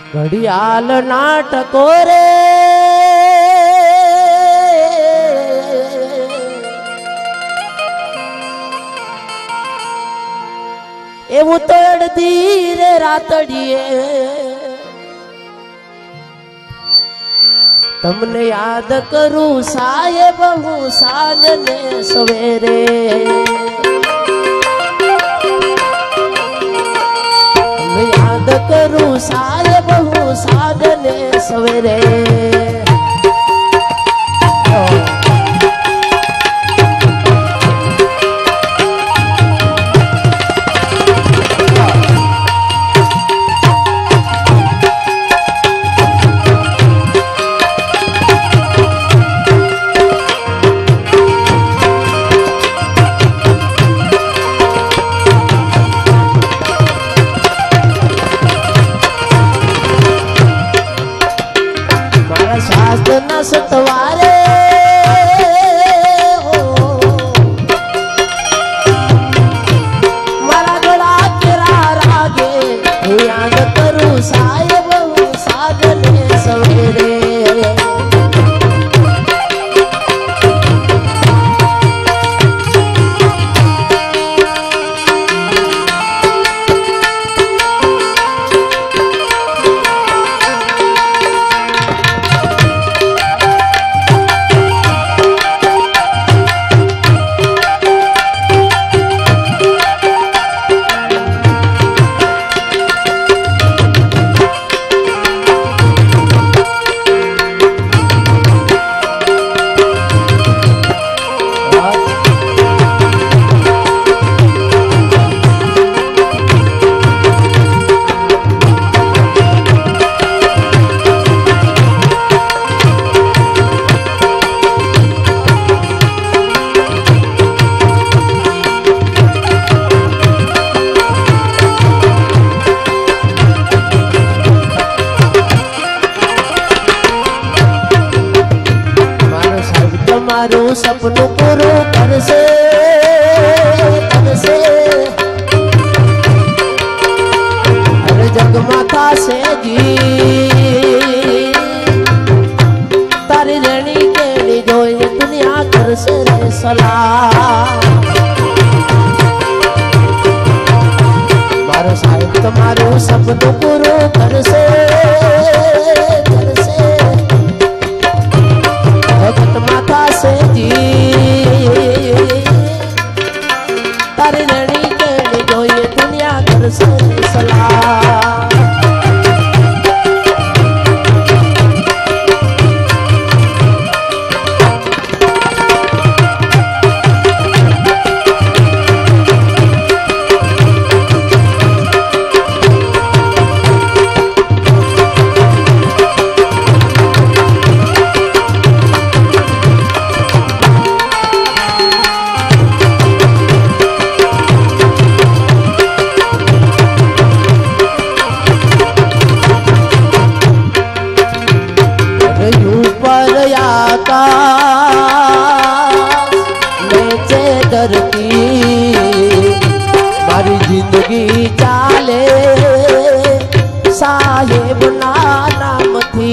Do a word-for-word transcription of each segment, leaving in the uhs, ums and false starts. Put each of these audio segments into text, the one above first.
घड़ियाल नाटको रे एवं तो अड़दी रे रातड़िए तमने याद करूं साहेब हूँ साँझ ने सवेरे तमने याद करूं साहेब हूँ साँझ ने सवेरे सतवारे हो मारा गला तेरा रागे याद करूं साहेब हूँ साजने सवेरे मारू सपनों पूरो कर से कर से हर जग माता से जी तारी रणी के जो ये दुनिया कर से रे सलाह मारो साहिब तुम्हारो सपनों पूरो कर से कर से भगत माता से जी तारी रणी के जो ये दुनिया कर से सलाह धरती मारी जिंदगी चाले साहेब ना नाम थी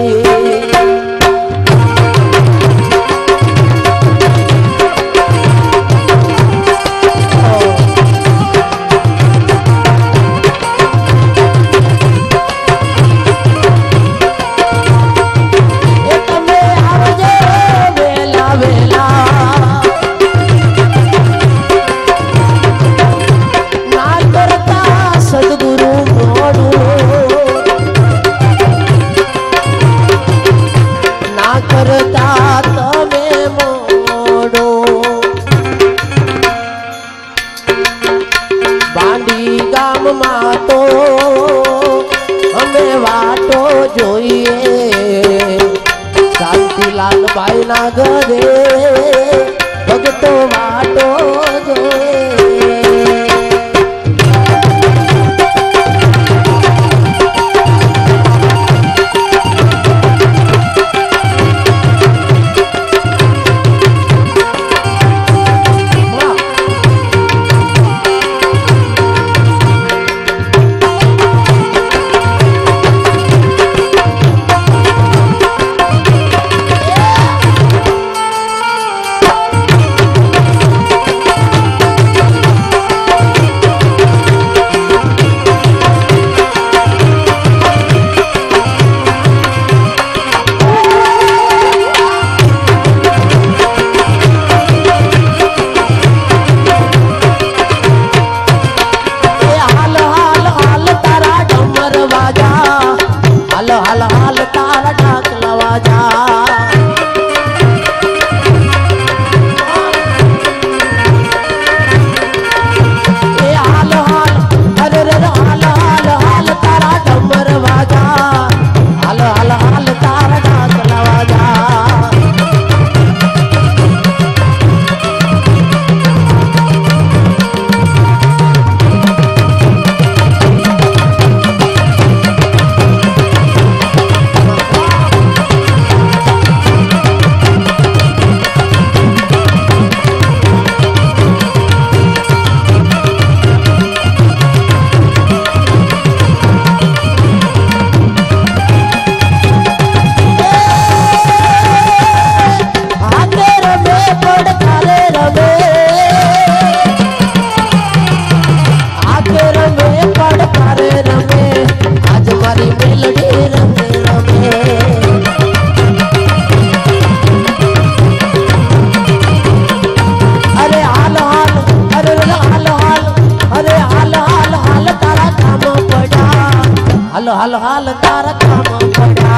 तो हमें वाटो जोइए शांतिलाल भाई ना घरे भगतो वाटो जोए हालो हालो हाल तारा काम पड़ा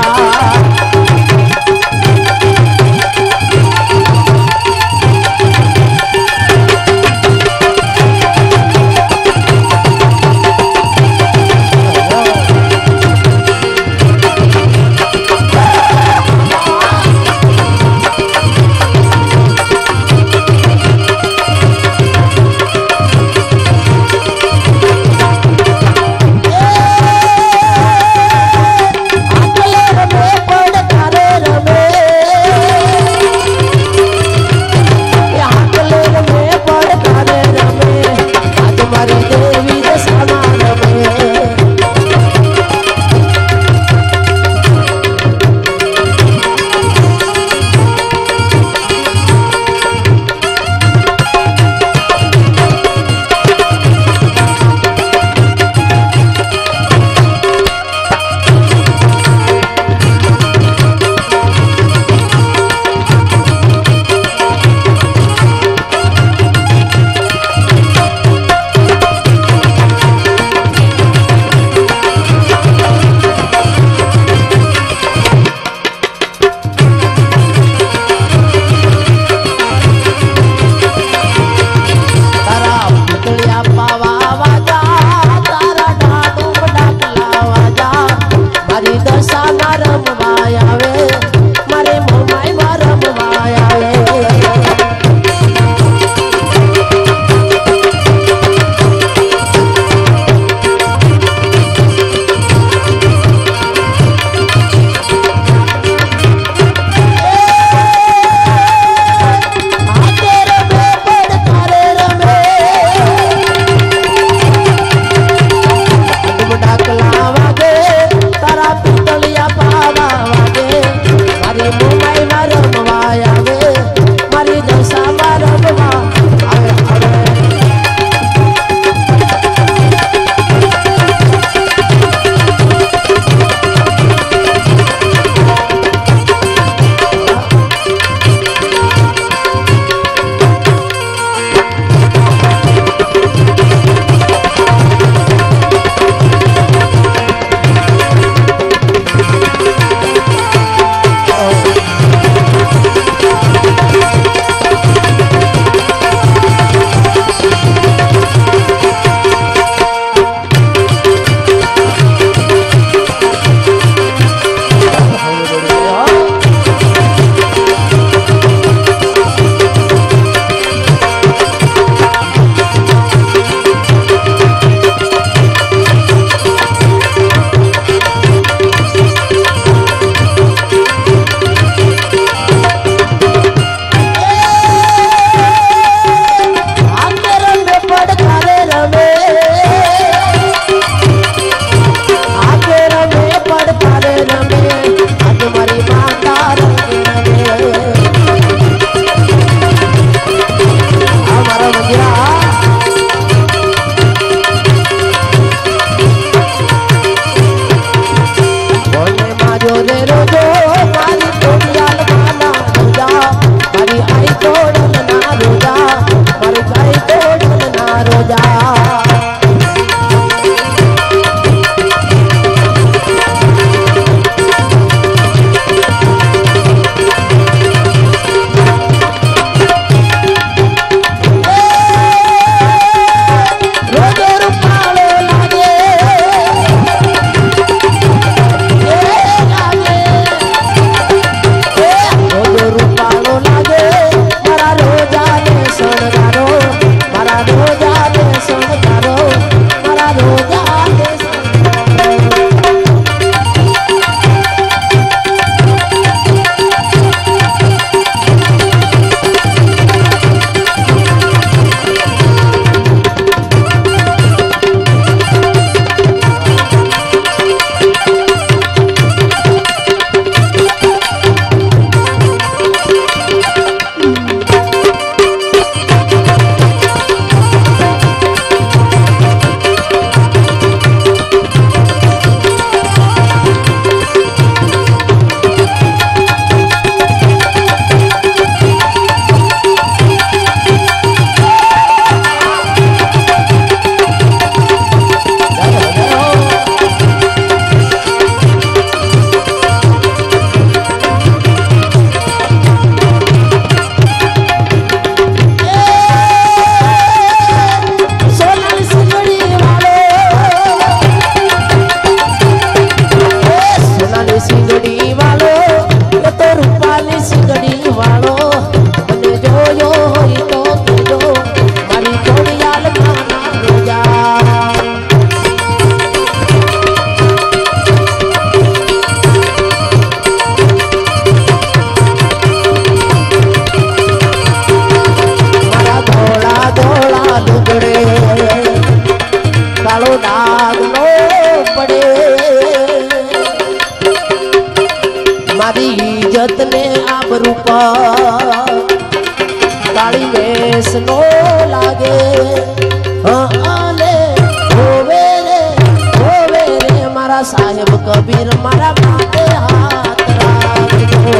वीर मारा माथे हाथ राखजो।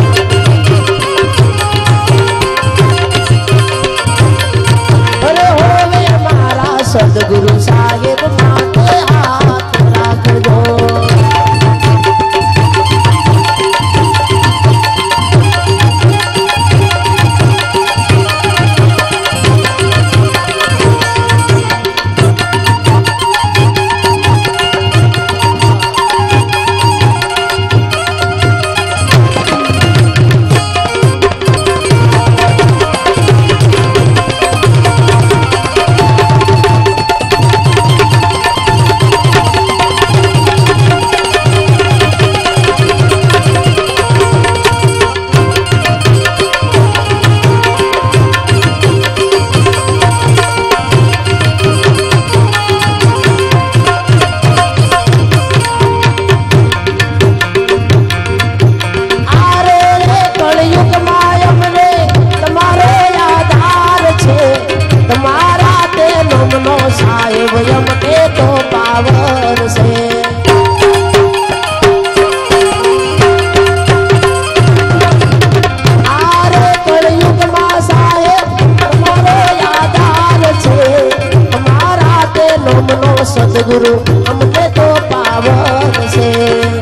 अरे होवे मारा सदगुरु साहेब माथे हाथ राखजो। साहेब यमके तो पावर से आरे कलयुग मा साहेब तुम्हारो आधार छे। हमारा ते नमनो सदगुरु हमने तो पावर से।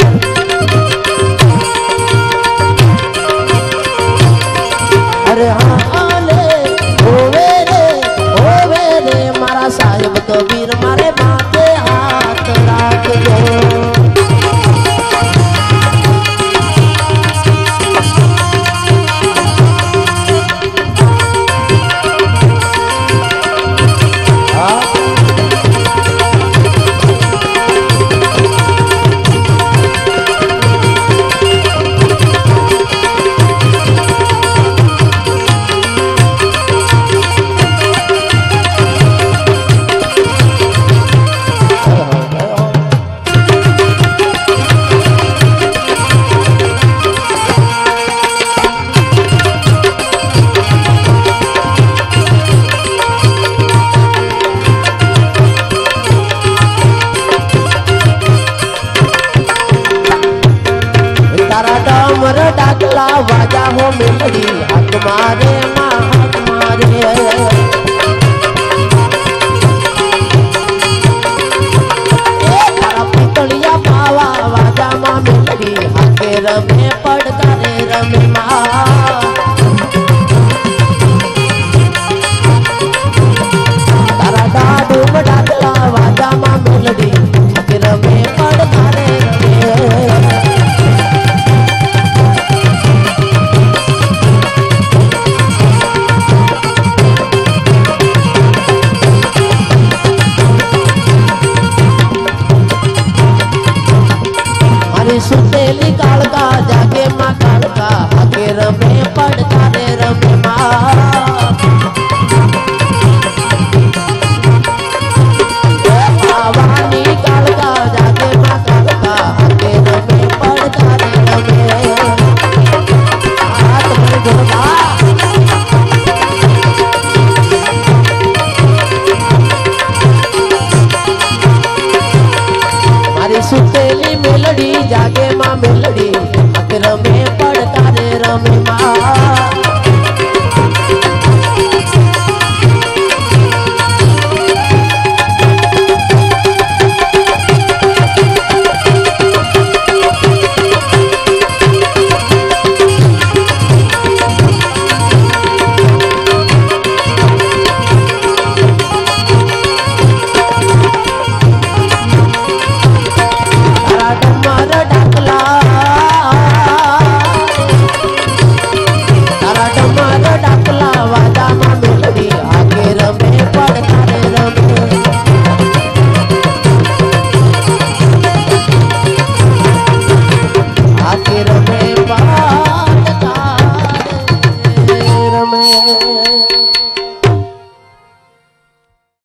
अरे हाँ ले होवे रे होवे रे मारा साहेब तो वीर मारे माथे हाथ राखजो। डाकला वाजा हो मेलड़ी हाथ मारे माँ हाथ मारे। तारा पितलिया पावा वाजा माँ मेलड़ी हाथे रमे पड़ता रे रमे माँ। तारा डाडू डाकला वाजा माँ मेलड़ी हाथे रमे पड़ता रे रमे। सुतेली काल का जाके माँ